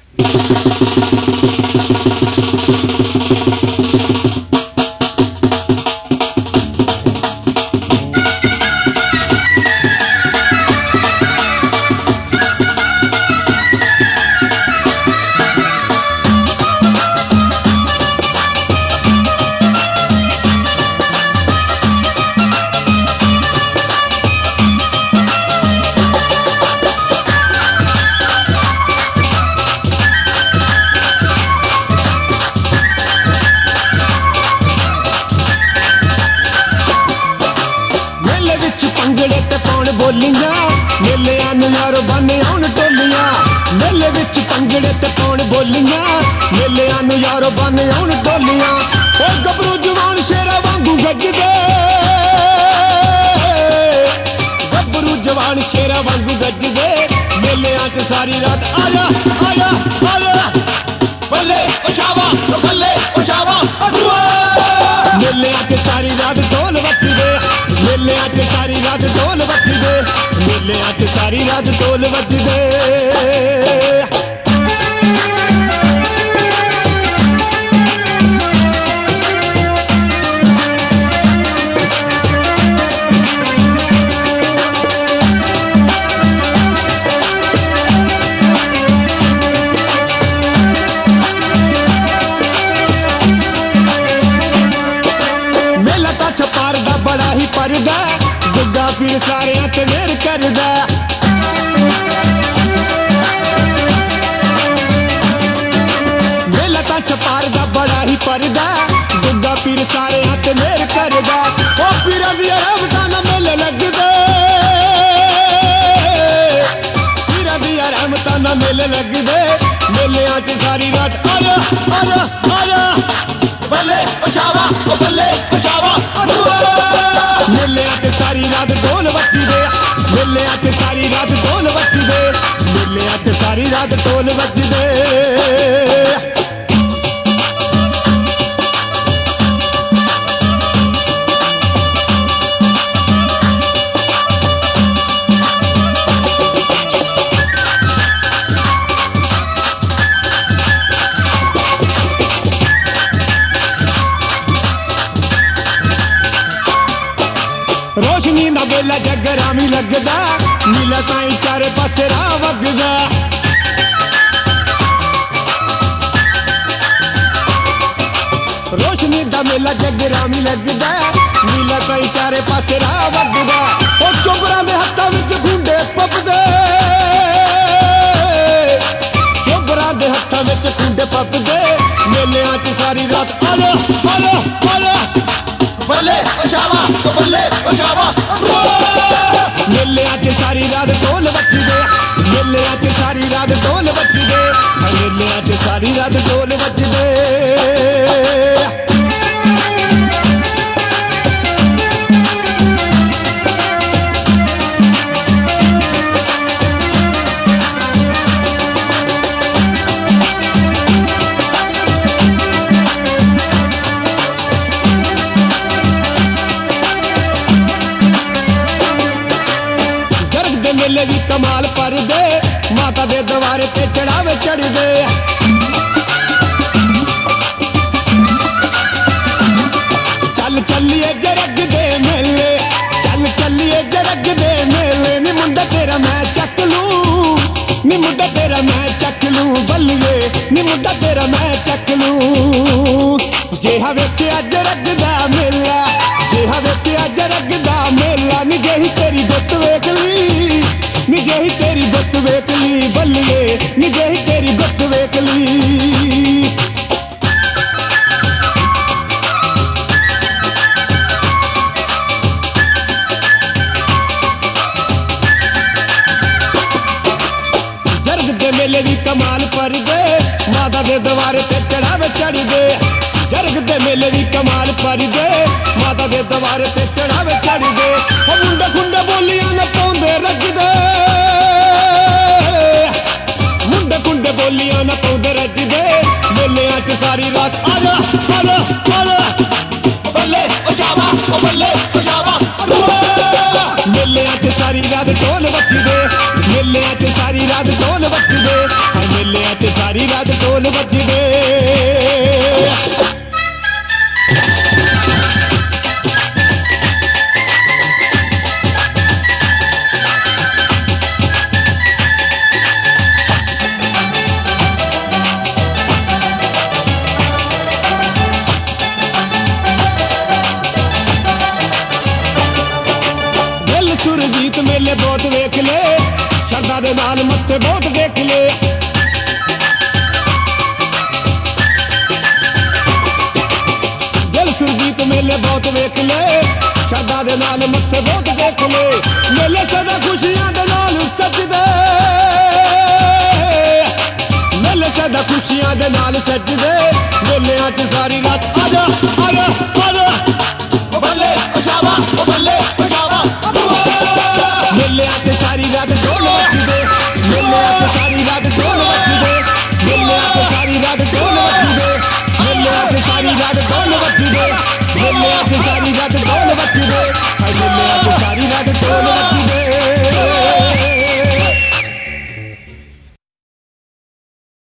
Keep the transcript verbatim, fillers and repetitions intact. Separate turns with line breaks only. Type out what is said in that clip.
बोलियां मेले यारो बने आउन टोलियां मेले विच पंगड़े ते पाउण बोलियां मेले यारो बने आउन टोलियां ओ गबरू जवान शेरा वांगू गजदे गबरू जवान शेरा वांगू गजदे मेले च सारी रात आया आया आया बल्ले ओ शाबा ओ बल्ले ओ शाबा मेले च सारी रात ढोल बजदे मेले च सारी रात ढोल बजदे मेले च सारी रात ढोल बजदे मेला ता छपार दा बड़ा ही परदा गुग्गा पीर सारे ते मेर करदा मेला ता छपार दा बड़ा ही परदा गुग्गा पीर सारे ते मेर करदा ओ पीरा दी रहमतां ना मेले लगदे पीरा दी रहमतां ना मेले लगदे मेले च सारी रात आया आया आया बल्ले ओ शाबा ओ बल्ले ओ शाबा मेले च सारी रात ढोल बजदे मेले च सारी रात ढोल बजदे मेले च सारी रात ढोल बजदे रोशनी दा बेला जगरामी लगदा नीला ताई चारे पासे राह वगदा रोशनी दा मेला जगरामी लगदा नीला ताई चारे पासे राह वगदा ओ चोबरा दे हत्थां विच खुंडे पपदे चोबरा दे हत्थां विच खुंडे पपदे मेले च सारी रात आलो आलो आलो बल्ले ओ शाबा ओ बल्ले ओ शाबा मेले च सारी रात ढोल बजदे मेले च सारी रात ढोल बजदे मेले च सारी रात ढोल बजदे मेले भी कमाल पर दे माता दे दवारे ते चढ़ावे चढ़ दे चल चलिए जरग दे मेले चल चलिए जरग दे मेले नी मुंडा तेरा मैं चक लूं नी मुंडा तेरा मैं चक लूं बल्लिए नी मुंडा तेरा मैं चक लूं जे हवे के अज रग दा मेला जे हवे के अज रग दा मेला नी जेही तेरी गुत वेख ली नी जेही तेरी गुत वेख ली बल्लिए नी जेही तेरी गुत वेख ली जरग दे मेले भी कमाल पर दे माता दे दवारे ते चढ़ावे चढ़ दे जरग दे मेले भी कमाल पर दे माता दे दवारे ते चढ़ावे चढ़ दे ओ मुंडे खुंडे बोलियां न पाउंदे रजदे मुंडे खुंडे बोलियां न पाउंदे रजदे मेले च सारी रात आजा आजा आजा बल्ले ओ शाबा ओ बल्ले ओ शाबा मेले च सारी रात ढोल बजदे मेले च सारी रात ढोल बजदे मेले च सारी रात ढोल बजदे। सुरजीत मेले बहुत वेख ले, शरदा दे नाल मत्थे बहुत देख ले। दिल सुरजीत मेले बहुत वेख ले, शरदा दे नाल मत्थे बहुत देख ले। मेले सदा खुशियां दे नाल सजदे, मेले सदा खुशियां दे नाल सजदे। मेलियां च सारी रात आजा आजा आजा ओ बल्ले ओ शाबा ओ बल्ले ओ शाबा। मेलियां च सारी रात ढोल बजदे, मेलियां च सारी रात ढोल बजदे, मेलियां च सारी रात ढोल बजदे, मेलियां च सारी रात ढोल बजदे, मेलियां च सारी रात ढोल बजदे।